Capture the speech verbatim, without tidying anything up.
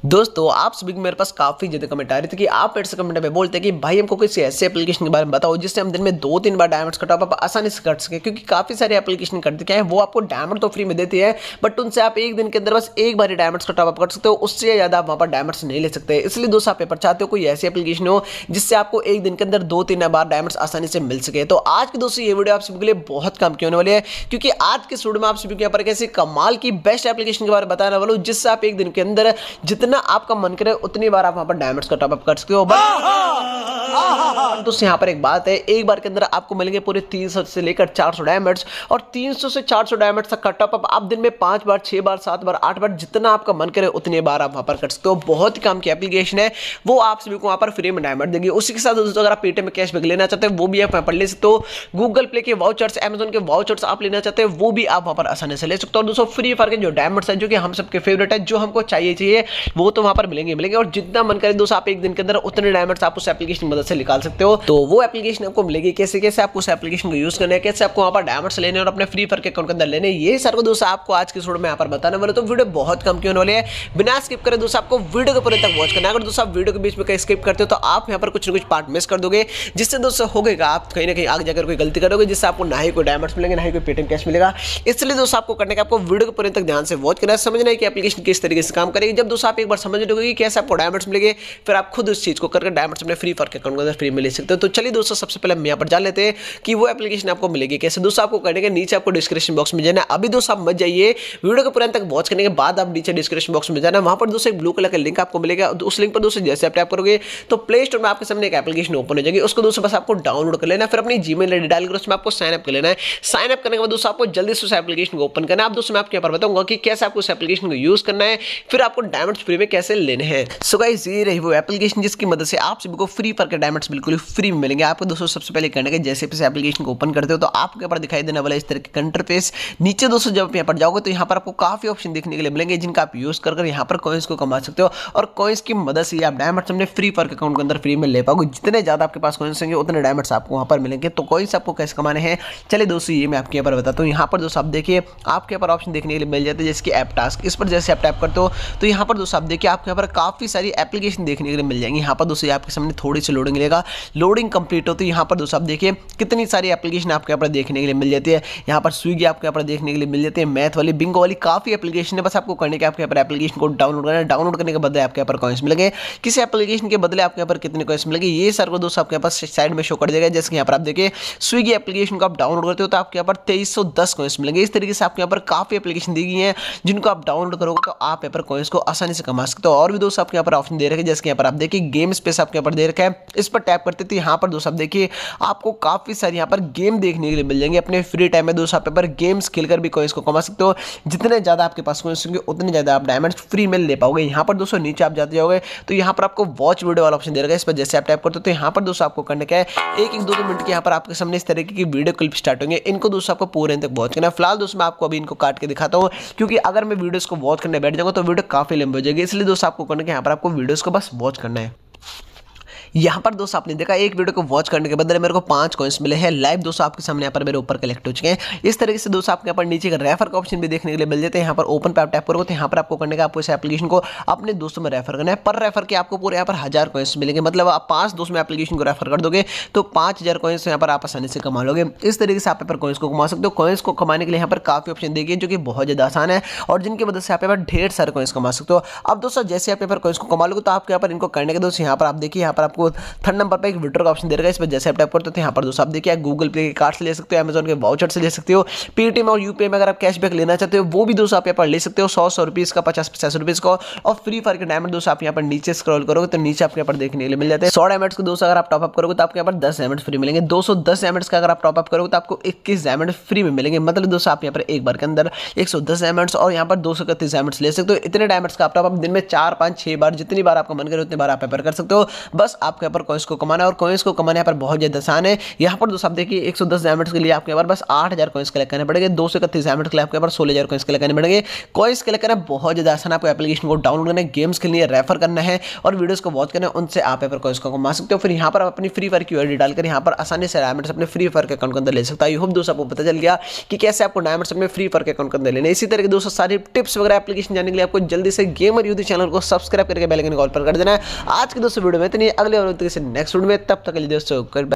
दोस्तों आप सभी को मेरे पास काफी ज्यादा कमेंट आ रही थी कि आप मेरे से कमेंट में बोलते हैं कि भाई हमको किसी ऐसे एप्लीकेशन के बारे में बताओ जिससे हम दिन में दो तीन बार डायमंड्स का टॉप अप आसानी से कर सके, क्योंकि काफी सारे एप्लीकेशन करते क्या है वो आपको डायमंड तो फ्री में देती है बट उनसे आप एक दिन के अंदर बस एक बार ही डायमंड्स का टॉप अप कर सकते हो, उससे ज्यादा आप वहां पर डायमंड्स नहीं ले सकते। इसलिए दोस्तों आप पेपर चाहते हो कोई ऐसी एप्लीकेशन हो जिससे आपको एक दिन के अंदर दो तीन बार डायमंड्स आसानी से मिल सके। तो आज की दोस्तों ये वीडियो आप सभी के लिए बहुत काम की होने वाली है, क्योंकि आज के वीडियो में आप सभी को यहाँ पर कैसे कमाल की बेस्ट एप्लीकेशन के बारे में बताने वाला हूं जिससे आप एक दिन के अंदर जितना आपका मन करे उतनी बार आप वहां पर डायमंड्स का टॉप अप कर सकते हो। दोस्तों यहाँ पर एक बात है, एक बार के अंदर आपको मिलेंगे पूरे तीन सौ से लेकर चार सौ डायमंड्स, और तीन सौ से चार सौ डायमंड्स तक का टॉप अप आप दिन में पांच बार, छह बार, सात बार, आठ बार जितना आपका मन करे उतनी बार आप वहां पर कर सकते हो। बहुत ही काम की एप्लीकेशन है, वो आप सभी को वहां पर फ्री में डायमंड देगी। उसी के साथ दोस्तों अगर आप पेटीएम में कैशबैक लेना चाहते हैं वो भी आप वहां पर ले सकते हो। गूगल प्ले के वाउचर्स, अमेजन के वाउचर्स आप लेना चाहते हैं वो भी आप वहां पर आसानी से ले सकते हो। दोस्तों फ्री फायर के जो डायमंड्स है जो कि हम सबके फेवरेट है, जो हमको चाहिए चाहिए वो तो वहां पर मिलेंगे मिलेंगे और जितना मन करे दोस्तों आप एक दिन के अंदर उतने डायमंड्स आप उस एप्लीकेशन की मदद से निकाल सकते हो। तो वो एप्लीकेशन आपको मिलेगी कैसे कैसे आपको उस एप्लीकेशन को यूज करना है, कैसे आपको वहां पर डायमंड्स लेने और अपने फ्री फायर के अकाउंट के अंदर लेने, ये सारे को दोस्तों आपको आज के वीडियो में यहाँ पर बताने वाले। तो वीडियो बहुत कम की होने वाली है, बिना स्किप करे दोस्तों आपको वीडियो को पूरे तक वॉच करना है। अगर दोस्तों आप वीडियो के बीच में कहीं स्किप करते हो तो आप यहाँ पर कुछ ना कुछ पार्ट मिस कर दोगे, जिससे दोस्तों होगा आप कहीं ना कहीं आगे जाकर कोई गलती करोगे जिससे आपको ना ही कोई डायमंड्स मिलेंगे ना ही कोई पेटीएम कैश मिलेगा। इसलिए दोस्तों आपको करने का आपको वीडियो को पूरे तक ध्यान से वॉच करना है, समझना है कि एप्लीकेशन किस तरीके से काम करेगी। जब दोस्तों आप एक बार समझ लोगे कि कैसे आपको डायमंड्स मिलेंगे, फिर आप खुद उस चीज को करके डायमंड्स अपने फ्री फायर के अकाउंट के अंदर फ्री में ले सकते हो। तो चलिए दोस्तों सबसे पहले हम यहाँ पर जान लेते हैं कि वो एप्लीकेशन आपको मिलेगी कैसे। दोस्तों आपको करने के नीचे आपको डिस्क्रिप्शन बॉक्स में जाना है। अभी दोस्तों आप मत जाइए, वीडियो को पूरे तक वॉच करने के बाद आप नीचे डिस्क्रिप्शन बॉक्स में जाना है। वहां पर दोस्तों एक ब्लू कलर का लिंक आपको मिलेगा, उस लिंक पर दोस्तों जैसे आप टैप करोगे तो प्ले स्टोर में आपके सामने एक एप्लीकेशन ओपन हो जाएगी। उसको दोस्तों बस आपको डाउनलोड कर लेना है, फिर अपनी जीमेल आईडी डाल कर उसमें आपको साइन अप कर लेना है। साइन अप करने के बाद दोस्तों आपको जल्दी से उस एप्लीकेशन को ओपन करना है। आप दोस्तों मैं आपको यहाँ पर बताऊंगा कि कैसे आपको उस एप्लीकेशन को यूज करना है, फिर आपको डायमंड्स फ्री में कैसे लेने हैं। सो गाइस ये रही वो एप्लीकेशन जिसकी मदद से आप सभी को फ्री फायर के डायमंड्स बिल्कुल फ्री में मिलेंगे। आपको दोस्तों सबसे पहले करना है जैसे इस एप्लीकेशन को ओपन करते हो तो आपको यहाँ पर दिखाई देने वाला इस तरह का इंटरफेस। नीचे दोस्तों जब यहाँ पर जाओगे तो यहाँ पर आपको काफी ऑप्शन देखने के लिए मिलेंगे जिनका आप यूज कर यहाँ पर कॉइंस को कमा सकते हो, और कॉइंस की मदद से आप डायमंड्स अपने फ्री फायर के अकाउंट के अंदर फ्री में ले पाओगे। जितने ज्यादा आपके पास कॉइंस होंगे उतने डायमंड्स आपको वहां पर मिलेंगे। तो कॉइंस आपको कैसे कमाने हैं चलिए दोस्तों ये मैं आपके यहाँ पर बताता हूँ। यहाँ पर दोस्तों आप देखिए आपके यहाँ पर ऑप्शन देखने के लिए मिल जाते हैं जैसे कि ऐप टास्क। इस पर जैसे आप टैप करते हो तो यहाँ पर दोस्तों आप देखिए आपके यहाँ पर काफी सारी एप्लीकेशन देखने के लिए मिल जाएंगी। यहाँ पर दोस्तों आपके सामने थोड़ी सी लोडिंग लेगा, लोडिंग कंप्लीट होती है यहाँ पर दोस्तों आप देखिए कितनी सारी एप्लीकेशन आपके यहाँ पर देखने के लिए मिल जाती है। यहाँ पर स्विगी आपको यहाँ पर देखने के लिए मिल जाती है, मैथ वाली, बिंगो वाली, काफी एप्लीकेशन है। बस आपको करने के आपके यहाँ पर एप्लीकेशन को डाउनलोड करना है। डाउनलोड करने के बदले आपके यहाँ पर कॉइंस मिलेंगे, किसी एप्लीकेशन के बदले आपके यहाँ पर कितने कॉइंस मिलेंगे ये सारे को दोस्तों आपके यहाँ पर साइड में शो कर देगा। जैसे कि यहाँ पर आप देखिए स्विगी एप्लीकेशन को आप डाउनलोड करते हो तो आपके यहाँ पर तेईस सौ दस कॉइंस मिलेंगे। इस तरीके से आपके यहाँ पर काफी एप्लीकेशन दी गई है जिनको आप डाउनलोड करोगे तो आप यहाँ पर कॉइंस को आसानी से कमा सकते हो। और भी दोस्तों आपके यहाँ पर ऑप्शन दे रखे हैं जैसे यहाँ पर आप देखिए गेम स्पेस आपके यहाँ पर दे रखा है। इस पर टैप करते थे यहाँ पर दोस्तों आप देखिए आपको काफी सारी यहाँ पर गेम देखने के लिए मिल जाएंगे। अपने फ्री टाइम में दोस्तों आप यहाँ पर गेम्स खेलकर भी कॉइंस को कमा सकते हो। जितने ज्यादा आपके पास कॉइंस होंगे उतने ज्यादा आप डायमंड्स फ्री में ले पाओगे। यहाँ पर दोस्तों नीचे आप जाते जाओगे तो यहाँ पर आपको वॉच वीडियो वाला ऑप्शन दे रखा है। इस पर जैसे आप टैप करते हो तो यहाँ पर दोस्तों आपको करने का है एक एक दो दो मिनट के यहाँ पर आपके सामने इस तरीके की वीडियो क्लिप स्टार्ट होंगे। इनको दोस्तों आपको पूरे तक वॉच करना है। फिलहाल दोस्तों मैं आपको अभी इनको काट के दिखाता हूँ, क्योंकि अगर मैं वीडियोस को वॉच करने बैठ जाऊंगा तो वीडियो काफी लंबी हो जाएगी। इसलिए दोस्तों आपको करने के यहाँ पर आपको वीडियोस को बस वॉच करना है। यहाँ पर दोस्तों आपने देखा एक वीडियो को वॉच करने के बदले मेरे को पांच कॉइंस मिले हैं लाइव। दोस्तों आपके सामने यहाँ पर मेरे ऊपर कलेक्ट हो चुके हैं। इस तरीके से दोस्तों आपके यहाँ पर नीचे का रेफर का ऑप्शन भी देखने के लिए मिल जाते हैं। यहाँ पर ओपन पे आप टैप करोगे तो यहाँ पर आपको करने का आपको इस एप्लीकेशन को अपने दोस्तों में रेफर करना है। पर रेफर के आपको पूरे यहाँ पर हजार कॉइंस मिलेंगे, मतलब आप पांच दोस्तों में एप्लीकेशन को रेफर कर दोगे तो पांच हजार कॉइंस यहाँ पर आप आसानी से कमा लोगे। इस तरीके से आप यहाँ पर कॉइंस को कमा सकते हो। कॉइंस को कमाने के लिए यहाँ पर काफी ऑप्शन देखिए जो कि बहुत ज्यादा आसान है और जिनकी वजह से आप यहाँ पर ढेर सारे कॉइंस कमा सकते हो। अब दोस्तों जैसे आप यहाँ पर कॉइंस को कमा लोगे तो आपके यहाँ पर इनको करने के दोस्तों यहाँ पर आप देखिए यहाँ पर आपको थर्ड नंबर एक विड्रॉ का ऑप्शन दे रखा है। इस पर जैसे आप टैप करते हो तो यहाँ पर दोस्तों आप देखिए गूगल पे के कार्ड से ले सकते हो, अमेजन के वाउचर से ले सकते हो, पेटीएम और यूपीआई में अगर आप कैशबैक लेना चाहते हो वो भी दोस्तों आप यहाँ पर ले सकते हो। सौ सौ रुपीज का, पचास पचास रुपीज का। और फ्री फायर के डायमंड दोस्तों आप यहाँ पर नीचे स्क्रॉल करोगे तो नीचे आपके यहाँ पर देखने के लिए मिल जाते हैं। सौ डायमंड्स को दोस्तों अगर आप टॉप अप करोगे तो आपके यहाँ पर दस डायमंड्स फ्री मिलेंगे। दो सौ दस डायमंड्स का अगर आप टॉप अप करोगे तो आपको इक्कीस डायमंड फ्री में मिलेंगे। मतलब दोस्तों आप यहाँ पर एक बार के अंदर एक सौ दस डायमंड्स और यहाँ पर दो सौ इकतीस डायमंड्स ले सकते हो। इतने डायमंड्स का आप टॉप अप दिन में चार पांच छह बार जितनी बार आपका मन करे उतनी बार आप यहाँ पर कर सकते हो। बस आपके यहाँ पर कॉइंस को कमाना है और कॉइंस को कमाने यहाँ पर बहुत ज़्यादा आसान है। यहाँ पर दोस्तों आप देखिए एक सौ दस डायमंड्स के लिए आपके यहाँ पर बस आठ हज़ार कॉइंस कलेक्ट करने पड़ेंगे। दो सौ इकतीस डायमंड के लिए आपके यहाँ पर सोलह हज़ार कॉइंस कलेक्ट करने पड़ेंगे। कॉइंस कलेक्ट करना बहुत ज़्यादा आसान है। आपको एप्लीकेशन को डाउनलोड करना है, गेम्स खेलनी है, रेफर करना है और वीडियोस को वॉच करना है, उनसे आप यहाँ पर कॉइंस को कमा सकते हो। फिर यहाँ पर आप अपनी फ्री फायर की यूआईडी डालकर यहाँ पर आसानी से डायमंड्स अपने फ्री फायर के अकाउंट के अंदर ले सकता है। आई होप दोस्तों आपको पता चल गया कि कैसे आपको डायमंड्स अपने फ्री फायर के अकाउंट के अंदर लेने। इसी तरह के दोस्तों सारी टिप्स वगैरह एप्लीकेशन जानने के लिए आपको जल्दी से गेमर यूट्यूब चैनल को सब्सक्राइब करके बेल आइकन कॉल पर कर देना है। आज के दोस्तों वीडियो में इतनी, अगले और नेक्स्ट वीडियो में, तब तक के लिए दोस्तों